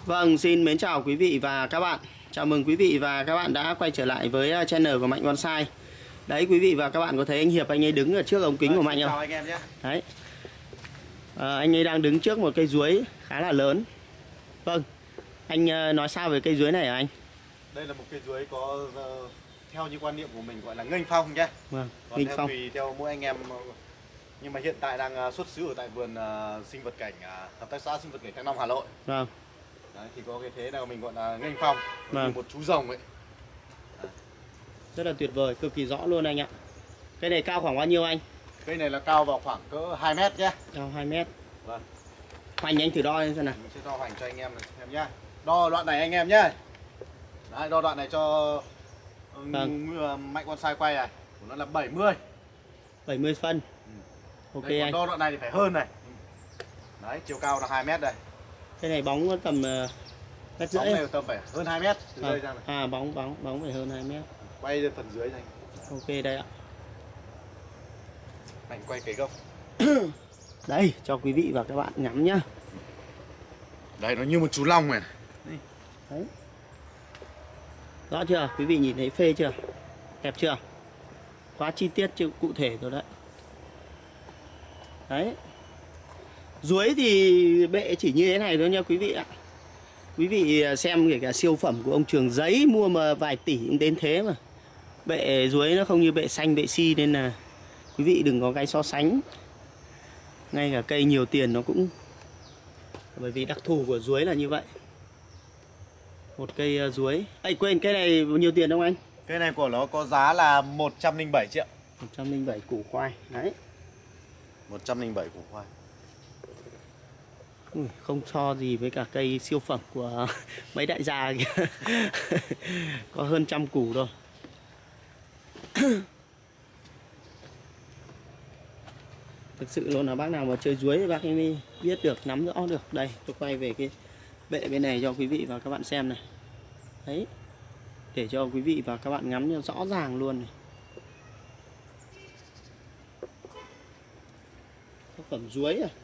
Vâng, xin mến chào quý vị và các bạn. Chào mừng quý vị và các bạn đã quay trở lại với channel của Mạnh Bonsai. Đấy, quý vị và các bạn có thấy anh Hiệp anh ấy đứng ở trước ống kính của Mạnh không? Chào anh em nhé. Đấy. Anh ấy đang đứng trước một cây chuối khá là lớn. Vâng, anh nói sao về cây chuối này hả anh? Đây là một cây chuối có theo như quan niệm của mình gọi là nghênh phong nhé. Vâng, còn nghênh theo phong. tùy theo mỗi anh em. Nhưng mà hiện tại đang xuất xứ ở tại vườn sinh vật cảnh hợp tác xã sinh vật cảnh Thăng Long, Hà Nội. Vâng. Đấy, thì có cái thế nào mình gọi là nghênh phong, Vâng. như một chú rồng ấy. Rất là tuyệt vời, cực kỳ rõ luôn anh ạ. Cây này cao khoảng bao nhiêu anh? Cây này là cao vào khoảng cỡ 2 mét nhé. Cao 2 mét. Vâng. Hoành anh thử đo lên xem nào. Mình sẽ đo hoành cho anh em nhé. Đo đoạn này anh em nhé. Đấy, đo đoạn này cho Mạnh Bonsai quay này. Của nó là 70. 70 phân. Ok Đây, anh. đo đoạn này thì phải hơn này. Đấy, chiều cao là 2 mét đây. Cây này bóng có tầm mét rưỡi. Bóng này tầm phải hơn 2 mét từ đây ra này. Bóng phải hơn 2 mét. Quay lên phần dưới này. Ok đây ạ. Mạnh quay cái gốc. Đây cho quý vị và các bạn ngắm nhá. Đây nó như một chú long này. Đấy. Rõ chưa? Quý vị nhìn thấy phê chưa? Đẹp chưa? Quá chi tiết chưa cụ thể rồi đấy. Đấy. Chuối thì bệ chỉ như thế này thôi nha quý vị ạ. Quý vị xem kể cả siêu phẩm của ông Trường Giấy mua mà vài tỷ cũng đến thế mà. Bệ chuối nó không như bệ xanh, bệ si nên là quý vị đừng có cái so sánh. Ngay cả cây nhiều tiền nó cũng, bởi vì đặc thù của chuối là như vậy. Một cây chuối. Quên, cây này bao nhiêu tiền không anh? Cây này của nó có giá là 107 triệu. 107 củ khoai. Đấy. 107 củ khoai. Không so gì với cả cây siêu phẩm của mấy đại gia kia. Có hơn 100 củ thôi. Thực sự luôn là bác nào mà chơi chuối thì bác ấy biết được, nắm rõ được. Đây, tôi quay về cái bệ bên này cho quý vị và các bạn xem này. Đấy. Để cho quý vị và các bạn ngắm cho rõ ràng luôn này. Tác phẩm chuối à?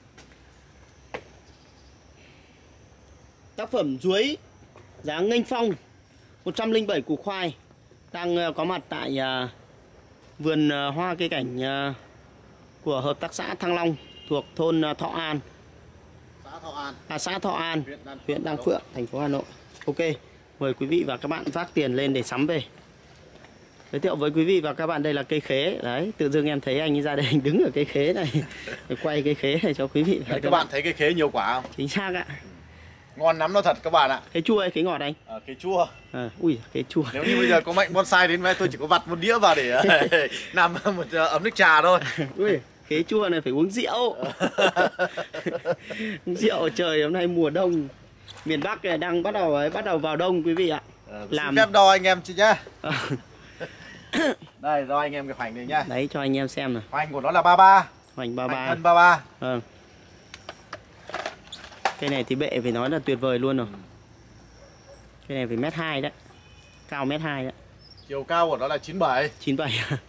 Tác phẩm chuối giá nghênh phong 107 củ khoai đang có mặt tại vườn hoa cây cảnh của hợp tác xã Thăng Long thuộc thôn Thọ An, xã Thọ An, huyện Đan Phượng, thành phố Hà Nội. Ok, mời quý vị và các bạn vác tiền lên để sắm về. Giới thiệu với quý vị và các bạn, đây là cây khế. Đấy, tự dưng em thấy anh ấy ra đây anh đứng ở cây khế này để quay cây khế này cho quý vị và các bạn thấy cái khế nhiều quả không? Chính xác ạ. Ngon lắm nó thật các bạn ạ. Khế chua hay khế ngọt anh? Khế chua. Ui, khế chua. Nếu như bây giờ có Mạnh Bonsai đến với tôi chỉ có vặt một đĩa vào để làm một ấm nước trà thôi. Ui, khế chua này phải uống rượu. Uống rượu, trời hôm nay mùa đông, miền Bắc này đang bắt đầu vào đông quý vị ạ. Làm phép đo anh em chị nhá. Đây, đo anh em cái hoành này nhá. Đấy, cho anh em xem này. Hoành của nó là 33. Hoành 33. Thân 33. Vâng. Cây này thì bệ phải nói là tuyệt vời luôn rồi. Cây này phải 1m2 đấy. Cao 1m2 đấy. Chiều cao của nó là 97. 97.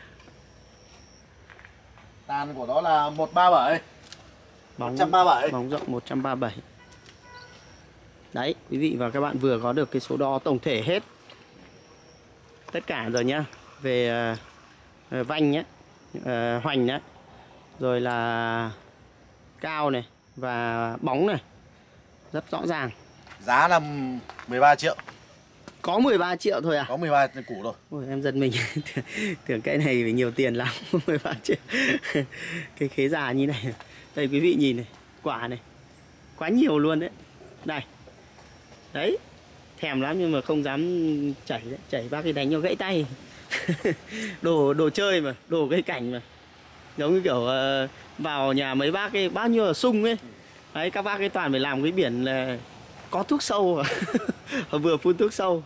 Tàn của nó là 137. Bóng 137. Bóng rộng 137. Đấy, quý vị và các bạn vừa có được cái số đo tổng thể hết tất cả rồi nhá. Về vanh nhé, hoành nhé, rồi là cao này và bóng này, rất rõ ràng. Giá là 13 triệu. Có 13 triệu thôi à? Có 13 củ rồi. Ôi, em giật mình. Tưởng cái này phải nhiều tiền lắm. 13 triệu. Cái khế già như này. Đây quý vị nhìn này, quả này quá nhiều luôn đấy. Đây. Đấy. Thèm lắm nhưng mà không dám chảy đấy. Chảy bác cái đánh cho gãy tay. Đồ chơi mà, đồ cây cảnh mà. Giống như kiểu vào nhà mấy bác ấy, bao nhiêu là sung ấy. Đấy, các bác ấy toàn phải làm cái biển là có thuốc sâu. Vừa phun thuốc sâu.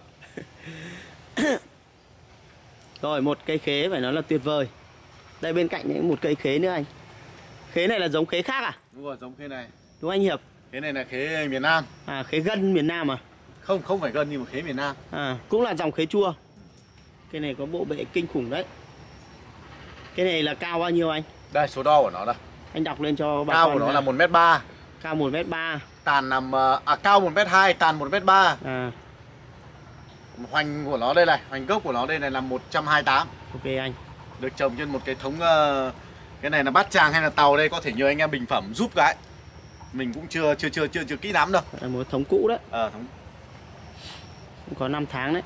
Rồi, một cây khế phải nói là tuyệt vời. Đây bên cạnh này một cây khế nữa anh. Khế này là giống khế khác à? Đúng rồi, giống khế này. Đúng anh Hiệp? Khế này là khế miền Nam. À, khế gân miền Nam à? Không phải gân nhưng mà khế miền Nam. À, cũng là dòng khế chua. Cái này có bộ bệ kinh khủng đấy. Cái này là cao bao nhiêu anh? Đây, số đo của nó đây. Anh đọc lên cho bà cao con. Cao của nó là 1m3. Cao 1m3. Tàn nằm cao 1m2, tàn 1m3. À, Hoành của nó đây này, hoành gốc của nó đây này là 128. ok anh. Được trồng trên một cái thống cái này là bát tràng hay là tàu đây, có thể nhờ anh em bình phẩm giúp cái. Mình cũng chưa kỹ lắm đâu. Là một thống cũ đấy. Thống Cũng có 5 tháng đấy.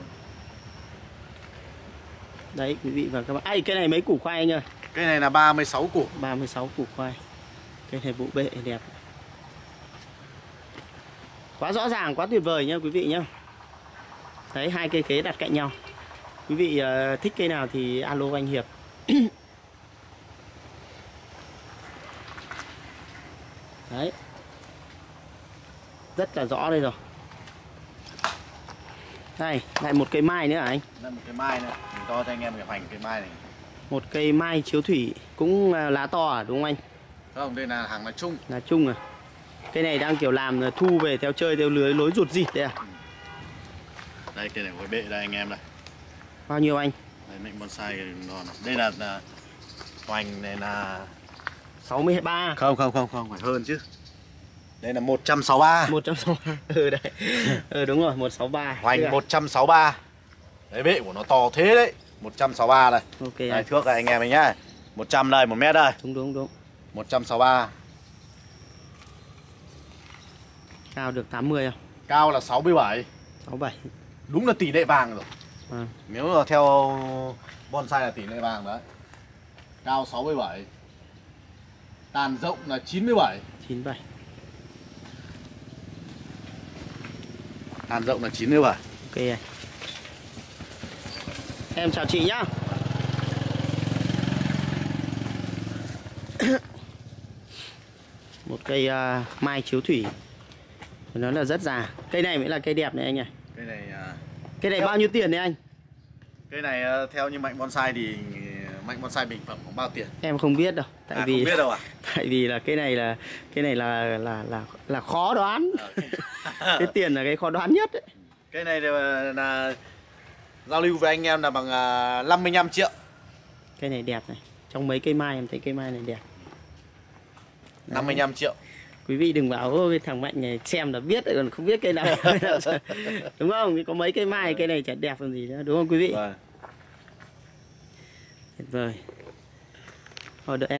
Đấy quý vị và các bạn. Cái này mấy củ khoai anh ơi? Cái này là 36 củ. 36 củ khoai. Cái này bộ bệ đẹp. Quá rõ ràng, quá tuyệt vời nhá quý vị nhá. Đấy, hai cây khế đặt cạnh nhau. Quý vị thích cây nào thì alo anh Hiệp. Đấy. Rất là rõ đây rồi. Đây, lại một cây mai nữa hả anh? Đây một cây mai nữa. Mình to cho anh em cái hoành cây mai này. Một cây mai chiếu thủy cũng lá to à đúng không anh? Không, đây là hàng lá chung. Lá chung à? Cây này đang kiểu làm thu về theo chơi theo lưới lối rụt rịt đấy à? Đây cây này có bệ đây anh em này. Bao nhiêu anh? Đây mệnh bonsai non. Đây là hoành này là 63. Không, phải hơn chứ. Đây là 163. 163. Đấy. Đúng rồi, 163. Hoành 163. Đấy, bệ của nó to thế đấy. 163 đây. Ok đây, anh. thước này anh em mình nhá. 100 đây, 1 mét đây. Đúng. 163. Cao được 80 không? Cao là 67. 67. Đúng là tỷ lệ vàng rồi. Nếu mà theo bonsai là tỷ lệ vàng đấy. Cao 67. Tàn rộng là 97. 97. Tàn rộng là 97. Ok anh. Em chào chị nhá. Một cây mai chiếu thủy. Nó là rất già. Cây này mới là cây đẹp này anh này. Cây này bao nhiêu tiền đấy anh? Cây này theo như Mạnh Bonsai thì Mạnh Bonsai bình phẩm khoảng bao tiền? Em không biết đâu. Tại vì không biết đâu à? Tại vì là cái này là khó đoán. Cái tiền là cái khó đoán nhất đấy. Cây này là giao lưu với anh em là bằng 55 triệu. Cây này đẹp này. Trong mấy cây mai em thấy cây mai này đẹp. Đấy. 55 triệu. Quý vị đừng bảo ôi thằng Mạnh này xem là biết còn không biết cây nào. Đúng không? Có mấy cây mai cây này chả đẹp còn gì nữa, đúng không quý vị? Vâng. Tuyệt vời. Thôi đợi em.